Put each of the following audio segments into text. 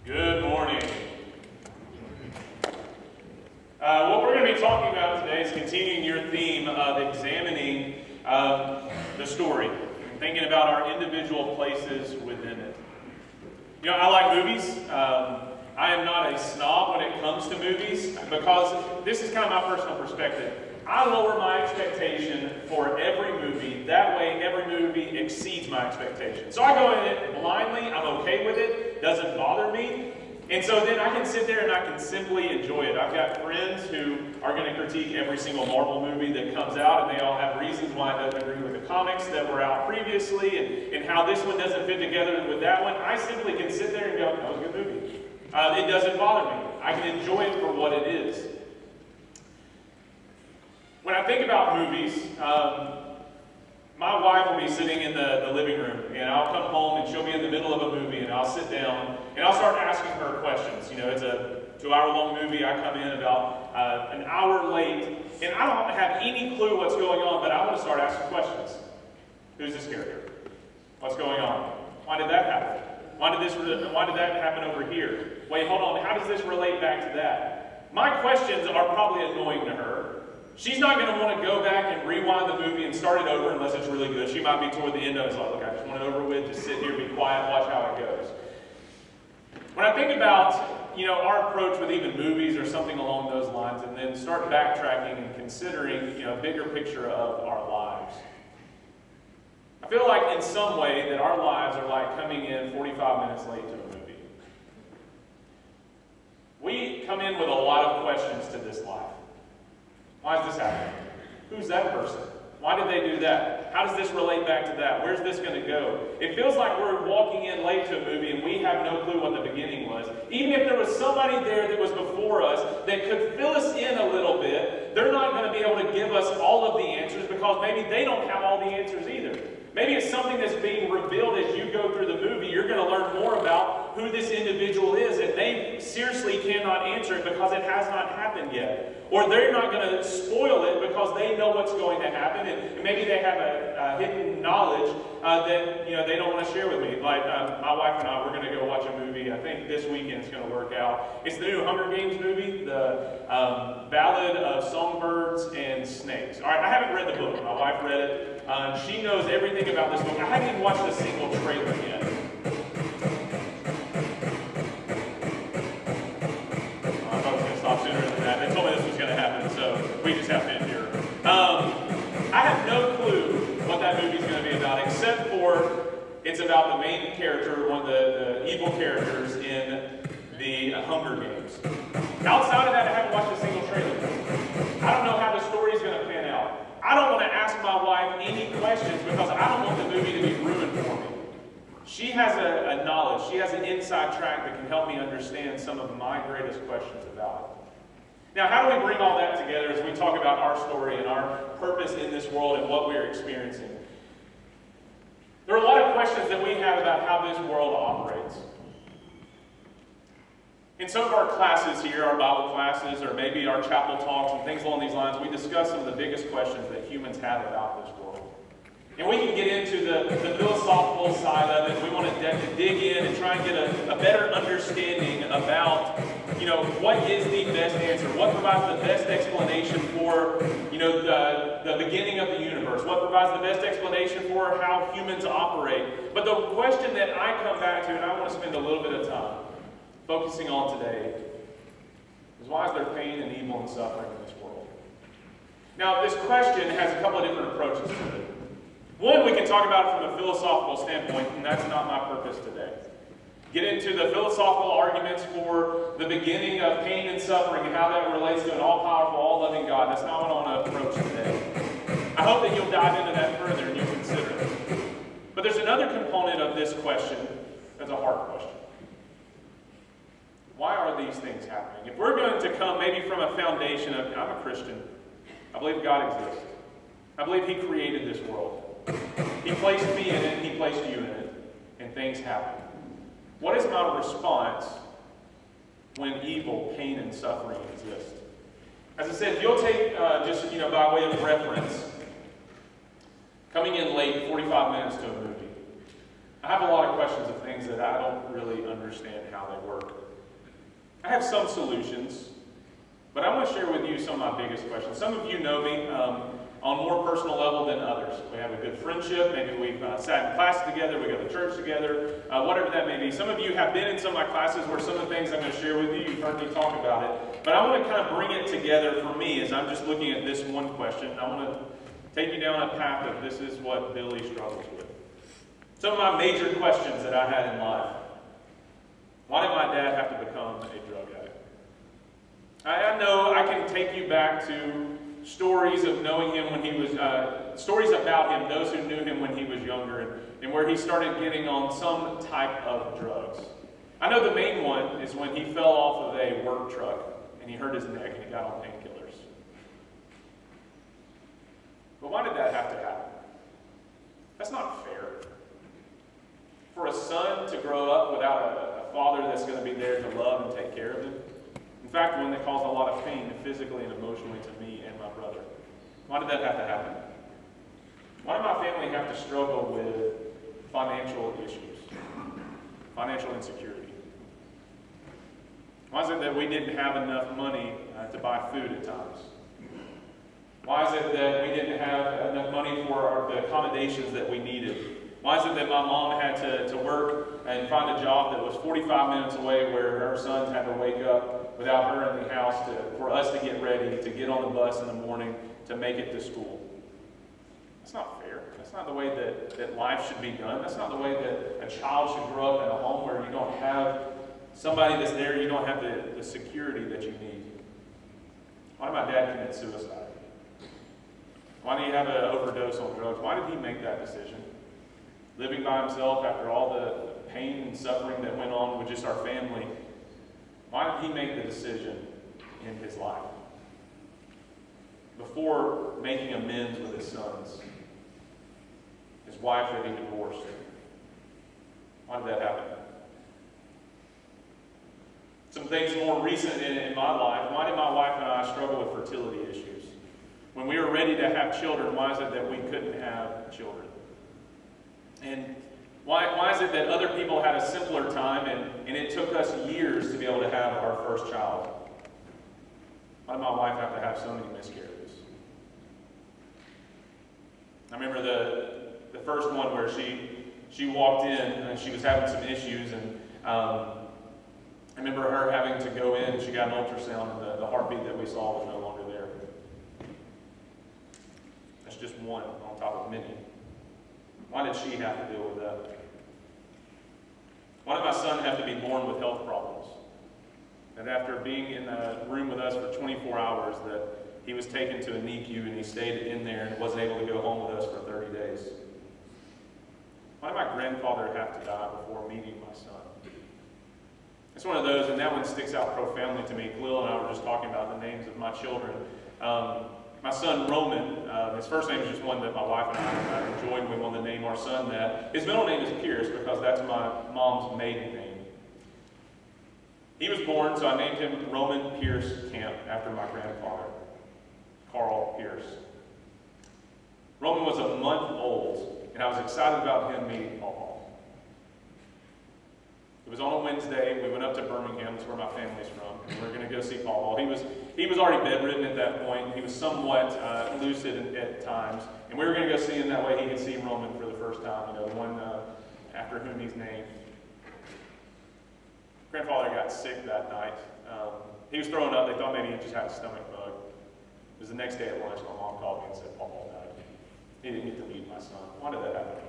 Good morning. What we're going to be talking about today is continuing your theme of examining the story, thinking about our individual places within it. You know, I like movies. I am not a snob when it comes to movies because this is kind of my personal perspective. I lower my expectation for every movie. That way, every movie exceeds my expectation. So I go in it blindly. I'm okay with it. Doesn't bother me. And so then I can sit there and I can simply enjoy it. I've got friends who are going to critique every single Marvel movie that comes out, and they all have reasons why it doesn't agree with the comics that were out previously, and how this one doesn't fit together with that one. I simply can sit there and go, that was a good movie. It doesn't bother me. I can enjoy it for what it is. When I think about movies, my wife will be sitting in the living room, and I'll come home and she'll be in the middle of a movie, and I'll sit down and I'll start asking her questions. You know, it's a 2-hour-long movie. I come in about an hour late, and I don't have any clue what's going on, but I want to start asking questions. Who's this character? What's going on? Why did that happen? Why did that happen over here? Wait, hold on. How does this relate back to that? My questions are probably annoying to her. She's not going to want to go back and rewind the movie and start it over unless it's really good. She might be toward the end of it. It's like, look, I just want it over with. Just sit here, be quiet, watch how it goes. When I think about, you know, our approach with even movies or something along those lines, and then start backtracking and considering, you know, a bigger picture of our lives, I feel like in some way that our lives are like coming in 45 minutes late to a movie. We come in with a lot of questions to this life. Why is this happening? Who's that person? Why did they do that? How does this relate back to that? Where's this going to go? It feels like we're walking in late to a movie and we have no clue what the beginning was. Even if there was somebody there that was before us that could fill us in a little bit, they're not going to be able to give us all of the answers because maybe they don't have all the answers either. Maybe it's something that's being revealed as you go through the movie. You're going to learn more about who this individual is, and they seriously cannot answer it because it has not happened yet. Or they're not going to spoil it because they know what's going to happen, and maybe they have a hidden knowledge that, you know, they don't want to share with me. Like my wife and I, we're going to go watch a movie. I think this weekend it's going to work out. It's the new Hunger Games movie, the Ballad of Songbirds and Snakes. All right, I haven't read the book. My wife read it. She knows everything about this book. I haven't even watched a single trailer yet. I thought it was going to stop sooner than that. They told me this was going to happen, so we just have to endure. I have no clue what that movie is going to be about, except for it's about the main character, one of the evil characters in the Hunger Games. Outside of that, I haven't watched a single trailer. I don't know how the story is going to pan out. I don't want to ask my wife any questions because I don't want the movie to be ruined for me. She has a knowledge, she has an inside track that can help me understand some of my greatest questions about it. Now, how do we bring all that together as we talk about our story and our purpose in this world and what we're experiencing? There are a lot of questions that we have about how this world operates. In some of our classes here, our Bible classes, or maybe our chapel talks and things along these lines, we discuss some of the biggest questions that humans have about this world. And we can get into the philosophical side of it. We want to dig in and try and get a better understanding about, you know, what is the best answer? What provides the best explanation for, you know, the beginning of the universe? What provides the best explanation for how humans operate? But the question that I come back to, and I want to spend a little bit of time focusing on today, is why is there pain and evil and suffering in this world? Now, this question has a couple of different approaches to it. One, we can talk about it from a philosophical standpoint, and that's not my purpose today. Get into the philosophical arguments for the beginning of pain and suffering and how that relates to an all-powerful, all-loving God. That's not what I want to approach today. I hope that you'll dive into that further and you'll consider it. But there's another component of this question that's a hard question. Why are these things happening? If we're going to come maybe from a foundation of, I'm a Christian, I believe God exists. I believe He created this world. He placed me in it, He placed you in it, and things happen. What is my response when evil, pain, and suffering exist? As I said, if you'll take, just, you know, by way of reference, coming in late, 45 minutes to a movie. I have a lot of questions of things that I don't really understand how they work. I have some solutions, but I want to share with you some of my biggest questions. Some of you know me on more personal level than others. We have a good friendship. Maybe we've sat in class together. We go to church together. Whatever that may be. Some of you have been in some of my classes where some of the things I'm going to share with you, you've heard me talk about it. But I want to kind of bring it together for me as I'm just looking at this one question. I want to take you down a path of this is what Billy struggles with. Some of my major questions that I had in life. Why did my dad have to become a drug addict? I know I can take you back to stories of knowing him when he was, stories about him, those who knew him when he was younger, and where he started getting on some type of drugs. I know the main one is when he fell off of a work truck and he hurt his neck and he got on painkillers. But why did that have to happen? That's not fair. For a son to grow up without a father that's going to be there to love and take care of him. In fact, one that caused a lot of pain physically and emotionally to me and my brother. Why did that have to happen? Why did my family have to struggle with financial issues? Financial insecurity? Why is it that we didn't have enough money to buy food at times? Why is it that we didn't have enough money for the accommodations that we needed? Why is it that my mom had to work and find a job that was 45 minutes away where her sons had to wake up without her in the house for us to get ready, to get on the bus in the morning, to make it to school? That's not fair. That's not the way that life should be done. That's not the way that a child should grow up in a home where you don't have somebody that's there, you don't have the security that you need. Why did my dad commit suicide? Why did he have an overdose on drugs? Why did he make that decision? Living by himself after all the pain and suffering that went on with just our family, why did he make the decision in his life? Before making amends with his sons, his wife that he divorced. Why did that happen? Some things more recent in my life. Why did my wife and I struggle with fertility issues? When we were ready to have children, why is it that we couldn't have children? And why is it that other people had a simpler time and it took us years to be able to have our first child? Why did my wife have to have so many miscarriages? I remember the first one where she walked in and she was having some issues, and I remember her having to go in and she got an ultrasound and the heartbeat that we saw was no longer there. That's just one on top of many. Why did she have to deal with that? Why did my son have to be born with health problems? That after being in a room with us for 24 hours, that he was taken to a NICU and he stayed in there and wasn't able to go home with us for 30 days? Why did my grandfather have to die before meeting my son? It's one of those, and that one sticks out profoundly to me. Khalil and I were just talking about the names of my children. My son Roman, his first name is just one that my wife and I enjoyed. We wanted to name our son that. His middle name is Pierce because that's my mom's maiden name. He was born, so I named him Roman Pierce Camp after my grandfather, Carl Pierce. Roman was a month old, and I was excited about him meeting Paul. It was on a Wednesday. We went up to Birmingham. That's where my family's from. And we were going to go see Paul. He was already bedridden at that point. He was somewhat lucid at times. And we were going to go see him. That way he could see Roman for the first time, the one after whom he's named. Grandfather got sick that night. He was throwing up. They thought maybe he just had a stomach bug. It was the next day at lunch. My mom called me and said, Paul died. He didn't get to meet my son. Why did that happen?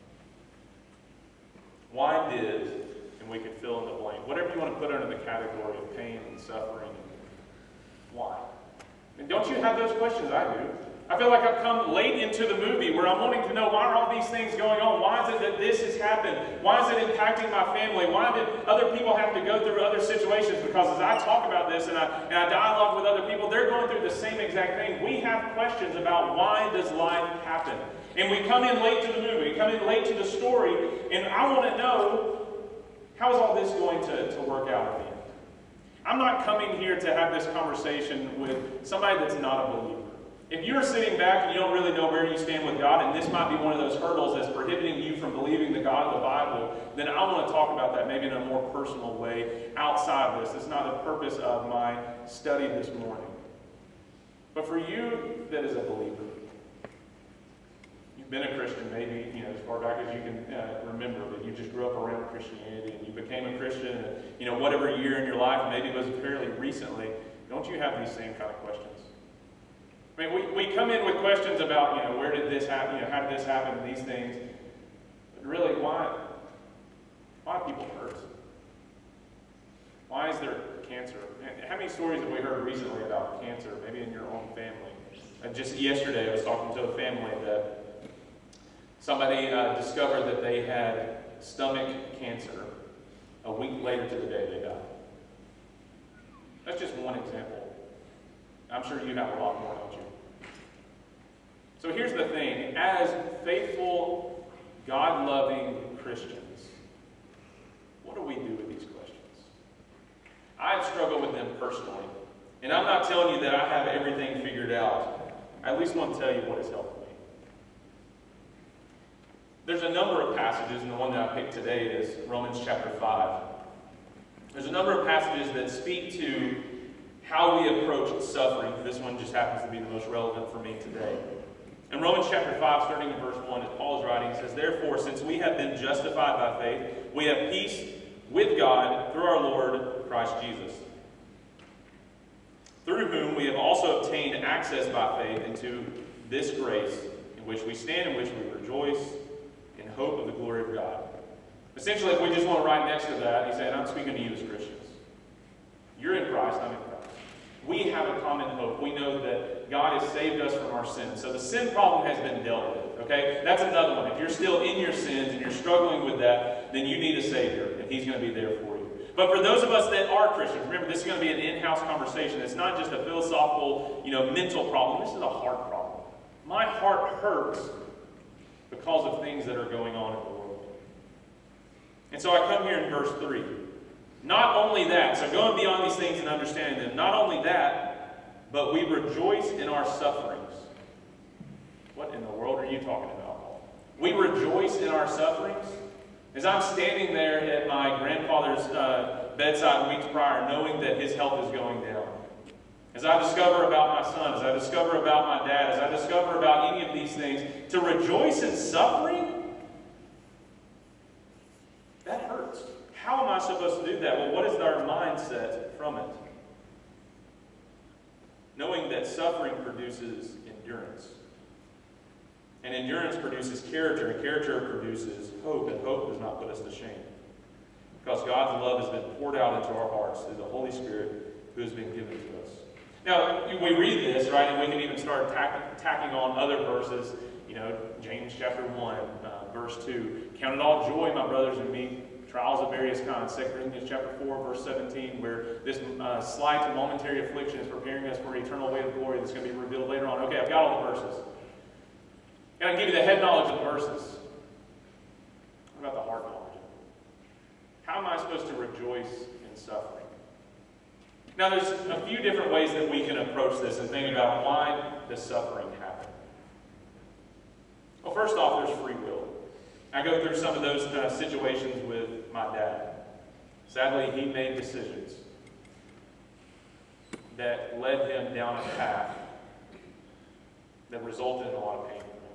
Why did... And we could fill in the blank. Whatever you want to put under the category of pain and suffering. Why? And don't you have those questions? I do. I feel like I've come late into the movie where I'm wanting to know, why are all these things going on? Why is it that this has happened? Why is it impacting my family? Why did other people have to go through other situations? Because as I talk about this and I dialogue with other people, they're going through the same exact thing. We have questions about why does life happen? And we come in late to the movie. We come in late to the story. And I want to know, how is all this going to work out at the end? I'm not coming here to have this conversation with somebody that's not a believer. If you're sitting back and you don't really know where you stand with God, and this might be one of those hurdles that's prohibiting you from believing the God of the Bible, want to talk about that maybe in a more personal way outside of this. It's not the purpose of my study this morning. But for you that is a believer, you've been a Christian maybe, as far back as you can remember, but you just grew up around Christianity and you became a Christian, whatever year in your life, maybe it was fairly recently, don't you have these same kind of questions? I mean, we come in with questions about, where did this happen, how did this happen, these things. But really, why do people hurt? Why is there cancer? And how many stories have we heard recently about cancer, maybe in your own family? Just yesterday, I was talking to a family that somebody discovered that they had stomach cancer. A week later to the day they died. That's just one example. I'm sure you have a lot more, don't you? So here's the thing. As faithful, God-loving Christians, what do we do with these questions? I've struggled with them personally. And I'm not telling you that I have everything figured out. I at least want to tell you what has helped me. There's a number of passages, and the one that I picked today is Romans chapter 5. There's a number of passages that speak to how we approach suffering. This one just happens to be the most relevant for me today. In Romans chapter 5, starting in verse 1, as Paul is writing, he says, "Therefore, since we have been justified by faith, we have peace with God through our Lord Christ Jesus, through whom we have also obtained access by faith into this grace in which we stand, in which we rejoice in hope of the glory of God." Essentially, if we just want to write next to that, he's saying, I'm speaking to you as Christians. You're in Christ, I'm in Christ. We have a common hope. We know that God has saved us from our sins. So the sin problem has been dealt with, okay? That's another one. If you're still in your sins and you're struggling with that, then you need a Savior, and He's going to be there for you. But for those of us that are Christians, remember, this is going to be an in-house conversation. It's not just a philosophical, mental problem. This is a heart problem. My heart hurts because of things that are going on in the world. And so I come here in verse 3. Not only that, so going beyond these things and understanding them, not only that, but we rejoice in our sufferings. What in the world are you talking about, Paul? We rejoice in our sufferings? As I'm standing there at my grandfather's bedside weeks prior, knowing that his health is going down, as I discover about my son, as I discover about my dad, as I discover about any of these things, to rejoice in suffering? That hurts. How am I supposed to do that? Well, what is our mindset from it? Knowing that suffering produces endurance. And endurance produces character, and character produces hope, and hope does not put us to shame. Because God's love has been poured out into our hearts through the Holy Spirit who has been given to us. Now, we read this, right, and we can even start tacking on other verses. James chapter 1, verse 2. Count it all joy, my brothers, and me. Trials of various kinds. 2 Corinthians chapter 4, verse 17, where this slight and momentary affliction is preparing us for an eternal weight of glory that's going to be revealed later on. Okay, I've got all the verses. And I give you the head knowledge of the verses. What about the heart knowledge? How am I supposed to rejoice in suffering? Now, there's a few different ways that we can approach this and think about why does suffering happen. Well, first off, there's free will. I go through some of those situations with my dad. Sadly, he made decisions that led him down a path that resulted in a lot of pain for him.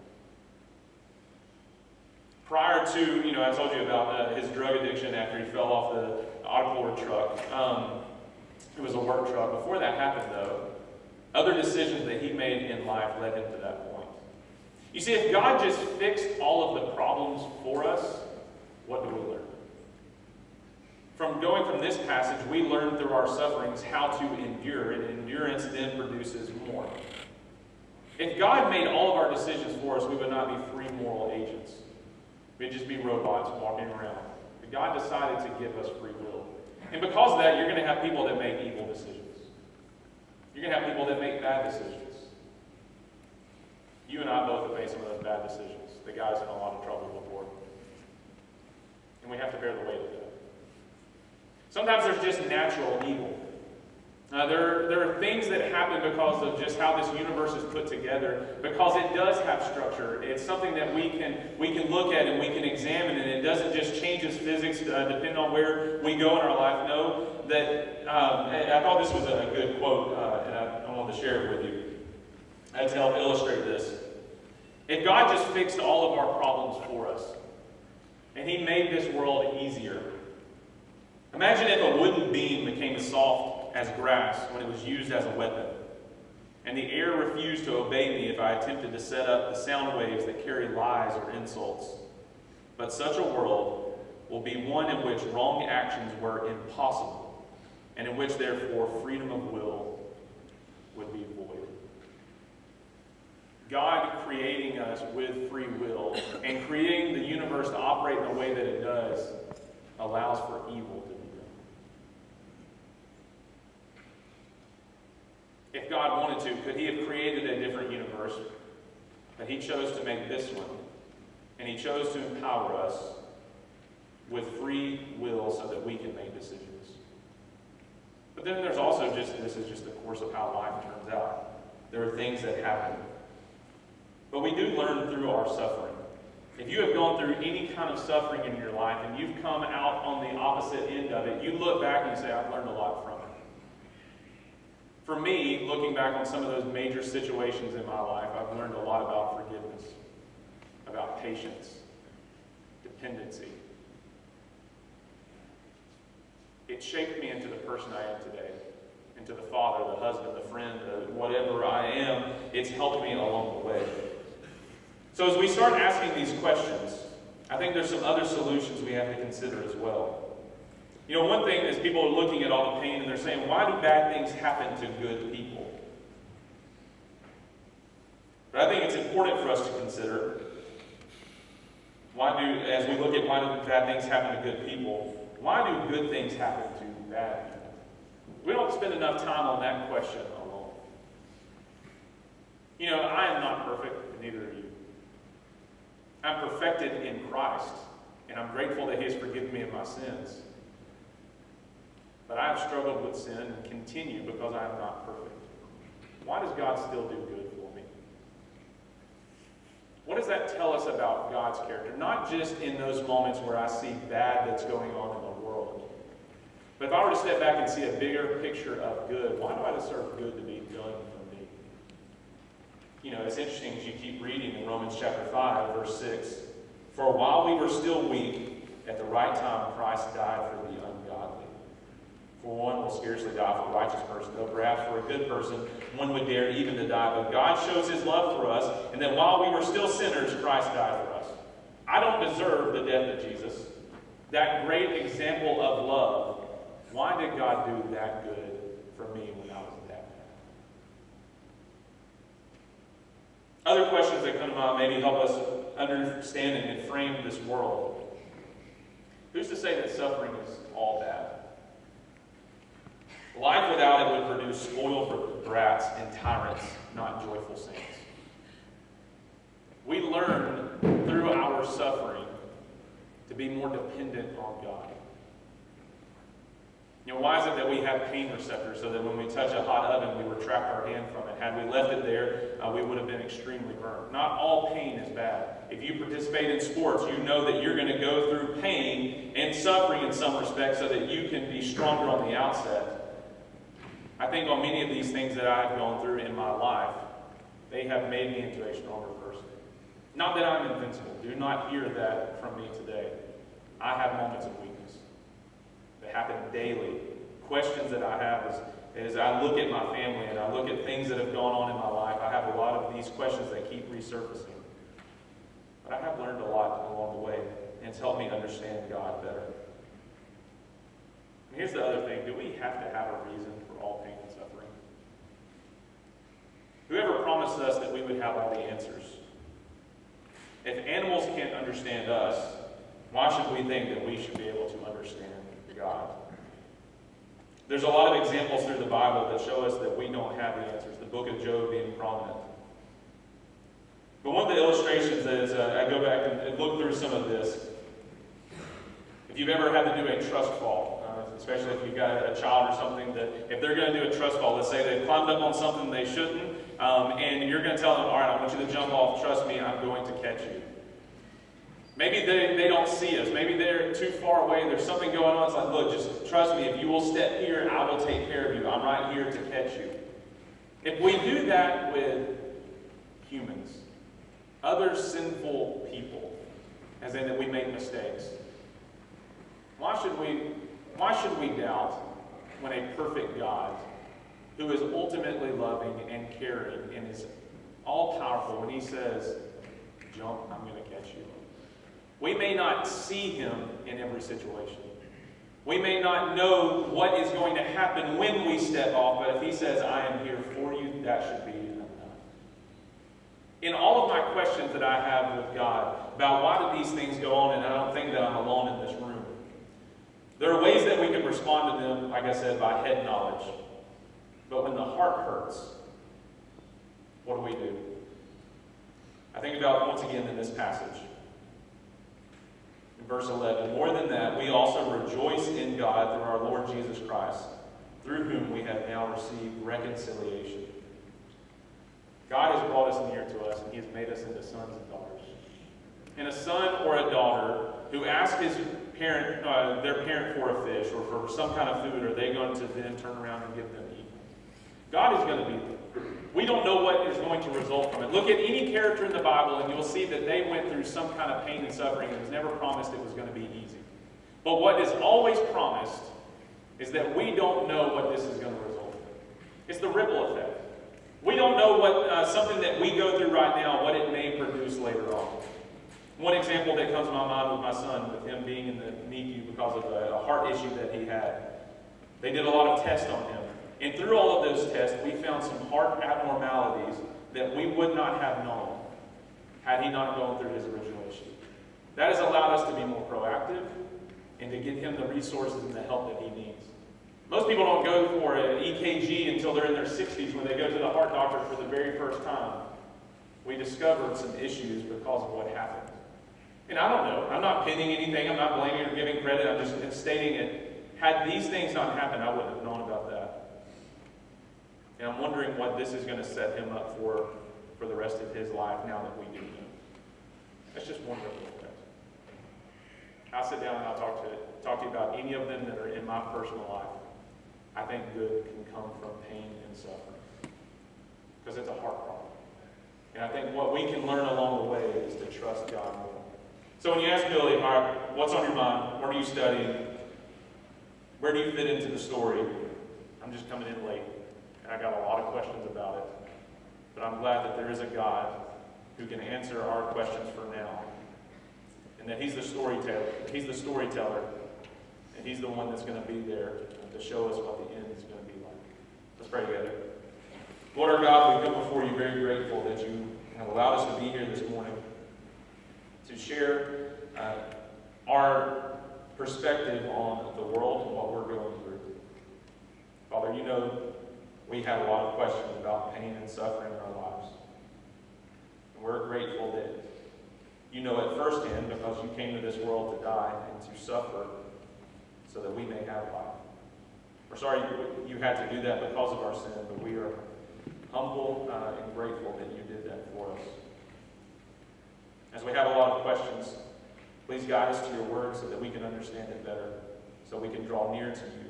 Prior to, I told you about his drug addiction after he fell off the automotive truck. It was a work truck. Before that happened, though, other decisions that he made in life led him to that point. You see, if God just fixed all of the problems for us, what do we learn? From going from this passage, we learn through our sufferings how to endure, and endurance then produces more. If God made all of our decisions for us, we would not be free moral agents. We'd just be robots walking around. But God decided to give us free will. And because of that, you're going to have people that make evil decisions. You're going to have people that make bad decisions. You and I both have made some of those bad decisions. The guy's in a lot of trouble before. And we have to bear the weight of that. Sometimes there's just natural evil. There are things that happen because of just how this universe is put together, because it does have structure. It's something that we can look at and we can examine, and it doesn't just change its physics depending on where we go in our life. Know that, I thought this was a good quote, and I wanted to share it with you to help illustrate this. If God just fixed all of our problems for us, and He made this world easier, imagine if a wooden beam became soft as grass when it was used as a weapon, and the air refused to obey me if I attempted to set up the sound waves that carry lies or insults. But such a world will be one in which wrong actions were impossible, and in which, therefore, freedom of will would be void. God creating us with free will and creating the universe to operate in the way that it does allows for evil to be done. If God wanted to, could He have created a different universe? But He chose to make this one. And He chose to empower us with free will so that we can make decisions. But then there's also this is just the course of how life turns out. There are things that happen. But we do learn through our suffering. If you have gone through any kind of suffering in your life and you've come out on the opposite end of it, you look back and you say, I've learned a lot from it. For me, looking back on some of those major situations in my life, I've learned a lot about forgiveness, about patience, dependency. It shaped me into the person I am today, into the father, the husband, the friend, whatever I am. It's helped me along the way. So as we start asking these questions, I think there's some other solutions we have to consider as well. You know, one thing is people are looking at all the pain and they're saying, why do bad things happen to good people? But I think it's important for us to consider, as we look at why do bad things happen to good people, why do good things happen to bad people? We don't spend enough time on that question alone. You know, I am not perfect, and neither are you. I'm perfected in Christ, and I'm grateful that He has forgiven me of my sins. But I have struggled with sin and continue because I am not perfect. Why does God still do good for me? What does that tell us about God's character? Not just in those moments where I see bad that's going on in the world. But if I were to step back and see a bigger picture of good, why do I deserve good to be done for me? You know, it's interesting as you keep reading in Romans chapter 5, verse 6. For while we were still weak, at the right time Christ died for the ungodly. For one will scarcely die for a righteous person, though perhaps for a good person one would dare even to die. But God shows His love for us, and that while we were still sinners, Christ died for us. I don't deserve the death of Jesus. That great example of love. Why did God do that good for me when I was that bad? Other questions that come to mind maybe help us understand and frame this world. Who's to say that suffering is all bad? Life without it would produce spoiled brats and tyrants, not joyful saints. We learn through our suffering to be more dependent on God. You know, why is it that we have pain receptors so that when we touch a hot oven, we retract our hand from it? Had we left it there, we would have been extremely burned. Not all pain is bad. If you participate in sports, you know that you're going to go through pain and suffering in some respects so that you can be stronger on the outset. I think on many of these things that I've gone through in my life, they have made me into a stronger person. Not that I'm invincible. Do not hear that from me today. I have moments of weakness that happen daily. Questions that I have as I look at my family and I look at things that have gone on in my life, I have a lot of these questions that keep resurfacing. But I have learned a lot along the way, and it's helped me understand God better. And here's the other thing. Do we have to have a reason for all pain and suffering? Whoever promised us that we would have all the answers? If animals can't understand us, why should we think that we should be able to understand God? There's a lot of examples through the Bible that show us that we don't have the answers, the book of Job being prominent. But one of the illustrations is, I go back and look through some of this. If you've ever had to do a trust fall, especially if you've got a child or something, that if they're going to do a trust fall, let's say they've climbed up on something they shouldn't, and you're going to tell them, all right, I want you to jump off, trust me, I'm going to catch you. Maybe they don't see us. Maybe they're too far away. There's something going on. It's like, look, just trust me. If you will step here, I will take care of you. I'm right here to catch you. If we do that with humans, other sinful people, as in that we make mistakes, why should we doubt when a perfect God, who is ultimately loving and caring and is all-powerful, when he says, jump, I'm going to catch you. We may not see him in every situation. We may not know what is going to happen when we step off, but if he says, I am here for you, that should be enough. In all of my questions that I have with God about why do these things go on, and I don't think that I'm alone in this room, there are ways that we can respond to them, like I said, by head knowledge. But when the heart hurts, what do? I think about, once again, in this passage. In verse 11, more than that, we also rejoice in God through our Lord Jesus Christ, through whom we have now received reconciliation. God has brought us near to us, and he has made us into sons and daughters. And a son or a daughter who asks his parent, their parent for a fish or for some kind of food, are they going to then turn around and give them to eat? God is going to be there. We don't know what is going to result from it. Look at any character in the Bible, and you'll see that they went through some kind of pain and suffering, and it was never promised it was going to be easy. But what is always promised is that we don't know what this is going to result in. It's the ripple effect. We don't know what something that we go through right now, what it may produce later on. One example that comes to my mind with my son, with him being in the NICU because of a heart issue that he had. They did a lot of tests on him. And through all of those tests, we found some heart abnormalities that we would not have known had he not gone through his original issue. That has allowed us to be more proactive and to give him the resources and the help that he needs. Most people don't go for an EKG until they're in their 60s when they go to the heart doctor for the very first time. We discovered some issues because of what happened. And I don't know. I'm not pinning anything. I'm not blaming or giving credit. I'm just stating it. Had these things not happened, I wouldn't have known about that. And I'm wondering what this is going to set him up for the rest of his life now that we do know. That's just one ripple effect. I'll sit down and I'll talk to you about any of them that are in my personal life. I think good can come from pain and suffering. Because it's a heart problem. And I think what we can learn along the way is to trust God more. So when you ask Billy, all right, what's on your mind? What are you studying? Where do you fit into the story? I'm just coming in late. I got a lot of questions about it, but I'm glad that there is a God who can answer our questions for now, and that he's the storyteller. He's the storyteller, and he's the one that's going to be there to show us what the end is going to be like. Let's pray together. Lord our God, we come before you very grateful that you have allowed us to be here this morning to share our perspective on the world and what we're going through. Father, you know we have a lot of questions about pain and suffering in our lives. And we're grateful that you know it firsthand because you came to this world to die and to suffer so that we may have life. We're sorry you had to do that because of our sin, but we are humble and grateful that you did that for us. As we have a lot of questions, please guide us to your word so that we can understand it better, so we can draw near to you.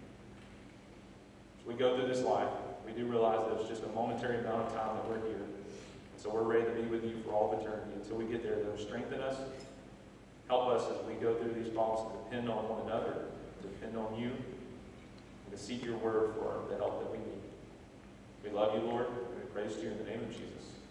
As we go through this life, we do realize that it's just a momentary amount of time that we're here. And so we're ready to be with you for all of eternity. Until we get there, though, strengthen us. Help us as we go through these problems to depend on one another, to depend on you, and to seek your word for the help that we need. We love you, Lord, and we praise you in the name of Jesus.